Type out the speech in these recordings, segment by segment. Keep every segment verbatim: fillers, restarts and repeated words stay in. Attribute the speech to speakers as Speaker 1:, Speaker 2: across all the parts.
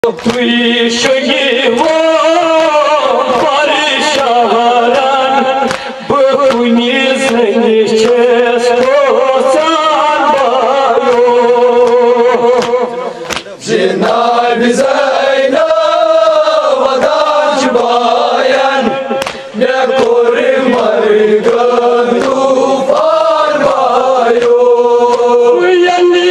Speaker 1: Ты еще его паришаран, был не занесчастный бою. Жена безайна вода чбаян, не кори марган туфан бою. Я не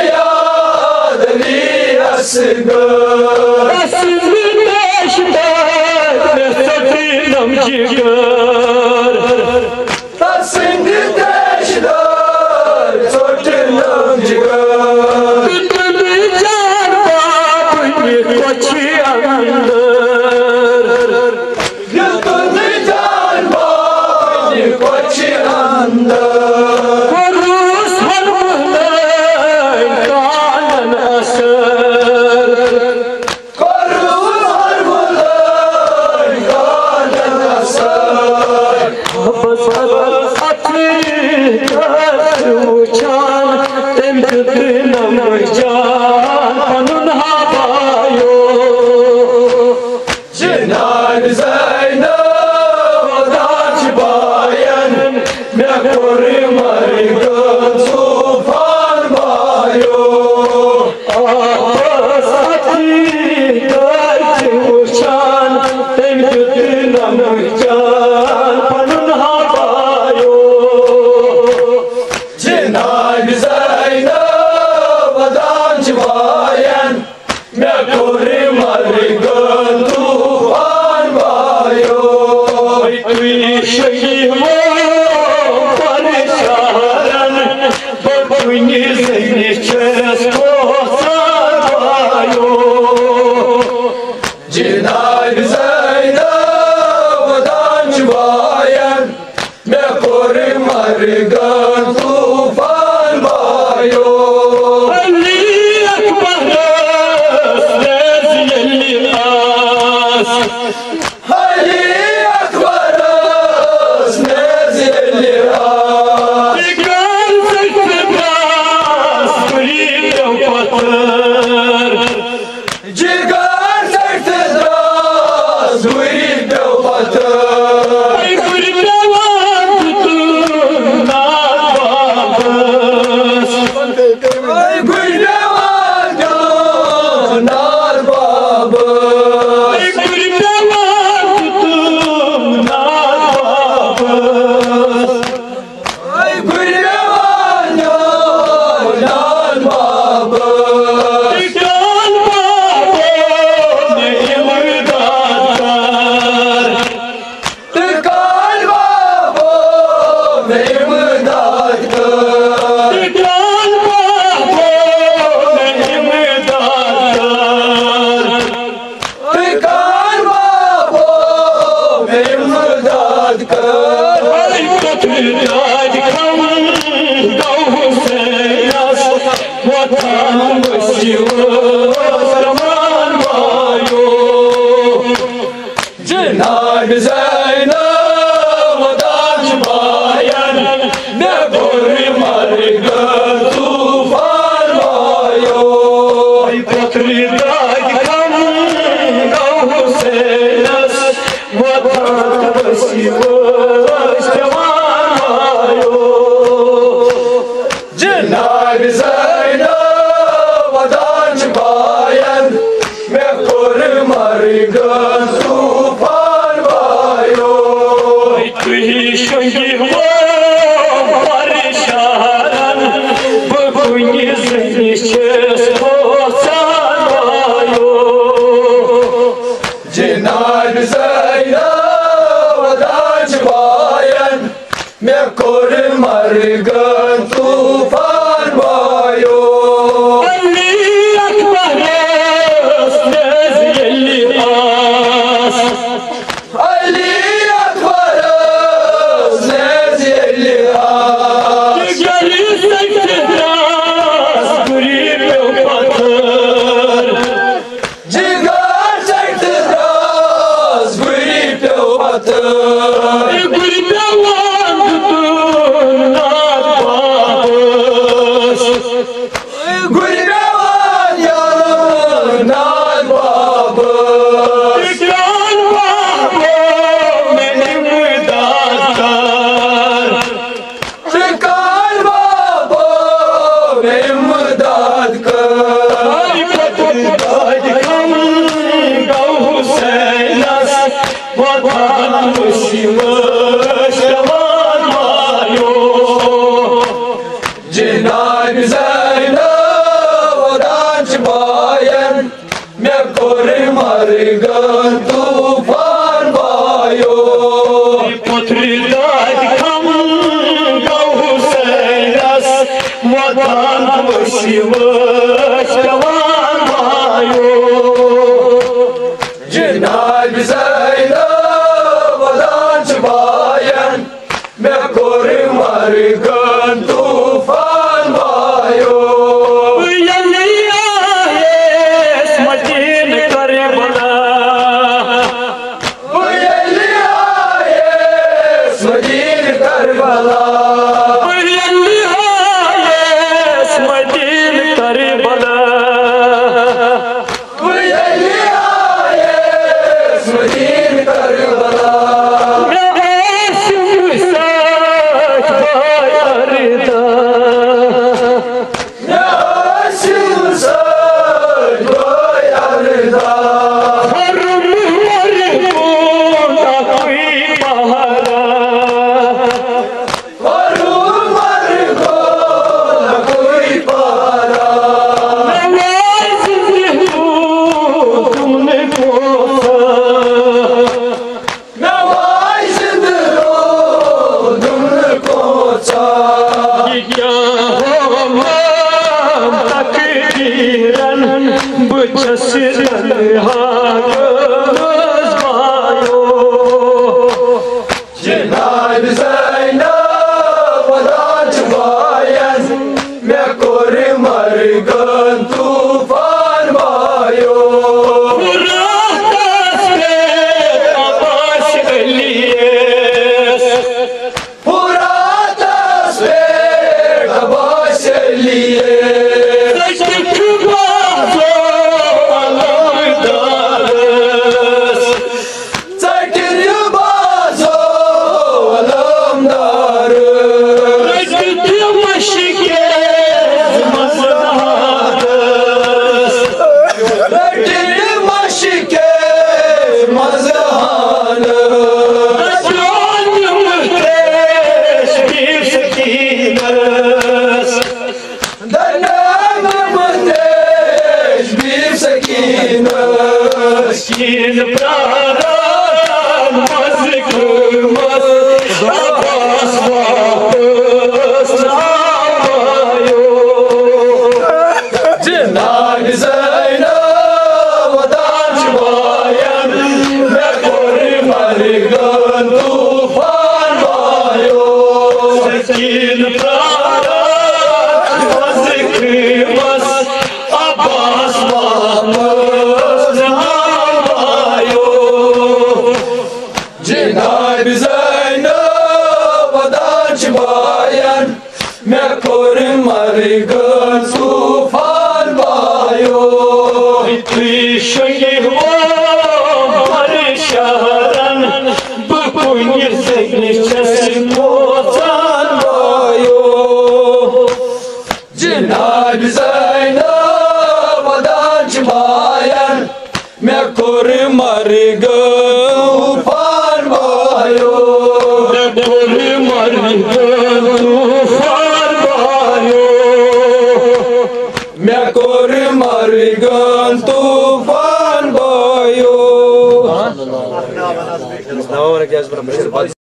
Speaker 2: Asgır, asgır, asgır, jigar
Speaker 1: Tasın diteşler Sortulum jigar
Speaker 2: Gündülü canba Kuyni koçi andır
Speaker 1: Yıldızlı canba Kuyni koçi andır
Speaker 2: Korus harmılay Kanan asır
Speaker 1: Korus harmılay Kanan asır
Speaker 2: Basar atır uçan Temdüdünüm can Kanun havayo
Speaker 1: Cinan Zeynep Odaç bayan Ne korum argın Tufan bayo
Speaker 2: Abbas atır uçan Temdüdünüm can Kanun havayo
Speaker 1: Cinan Zeynep Odaç bayan Ne korum argın Tufan bayo
Speaker 2: Tuy şeyimo parişan Bakuyni zeyni çeres kosayo
Speaker 1: Cinan Zeynep Odaç bayan Ne korum argın Tufan bayo
Speaker 2: Ali ekbaras leziyeli as
Speaker 1: Ali Akbarız nezilli az
Speaker 2: Dikkat sekbras Kuliyem patır
Speaker 1: Cigar sertidraz Vurib devfatır
Speaker 2: Ay kuliyem tutun Narbabız
Speaker 1: Ay gülde vardı nar babı
Speaker 2: Ay kuliyem tutun Narbabız
Speaker 1: Ay gülde vardı nar babı
Speaker 2: Dikkat babam neyim datar
Speaker 1: Tıkal babı memdattır
Speaker 2: Dikkat babam neyim datar
Speaker 1: Tıkal babı memdattır
Speaker 2: Ay kötüdad kan Gavhu seyas Vatanımız yuvas Zaman vayo
Speaker 1: Cinan Zeynep Odaç bayan Ne korum argın Tufan bayo
Speaker 2: Ay kötüdad kan Gavhu seyas Vatanımız yuvas Zaman vayo
Speaker 1: Cinan Zeynep Odaç bayan Ne korum argın Tufan bayo
Speaker 2: Ay tuhi şoyimo parişan Bakuyni zeyni çes kosayo
Speaker 1: Cinan Zeynep Odaç bayan Ne korum argın Tufan bayo
Speaker 2: Ali ekbaras leziyeli as
Speaker 1: Ali Akbarız nezilli az
Speaker 2: Geli sektiras Kuliyem patır
Speaker 1: Cigar sertidraz Vurib devfatır
Speaker 2: Kuliyem tutun Narbabız
Speaker 1: Gülbe var yanı nar babı
Speaker 2: Dikkat babam benim datar
Speaker 1: Tıkal babı memdattır
Speaker 2: Ay kötüdad kan Gavhu seyas Vatanımız yuvas Zaman vayo
Speaker 1: Cinan Zeynep Odaç bayan Ne korum argın Tufan bayo Jinaib Zainab vadan çbayan me kori margan tufan vayo Jinaib Zainab vadan çbayan me kori margan tufan vayo Jinaib Zainab vadan çbayan me kori margan tufan vayo
Speaker 2: Sakin praran vazikmas Abbas vamos vayo
Speaker 1: Jinaib Zainab vadan çbayan me kori margan tufan vayo
Speaker 2: Ты его паришаран Букунир сегничасын моцан
Speaker 1: vayo Jinaib Zainab vadan çbayan me kori margan tufan vayo
Speaker 2: Kori margan tufan vayo
Speaker 1: me kori margan tufan vayo